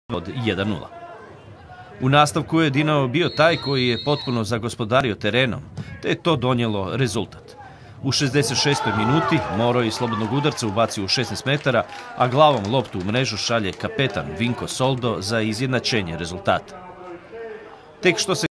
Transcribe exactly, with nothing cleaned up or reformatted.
od jedan nula. U nastavku je Dinamo bio taj koji je potpuno zagospodario terenom, te je to donijelo rezultat. U šezdeset šestoj minuti Moro iz slobodnog udarca ubacio u šesnaest metara, a glavom loptu u mrežu šalje kapetan Vinko Soldo za izjednačenje rezultata. Tek što se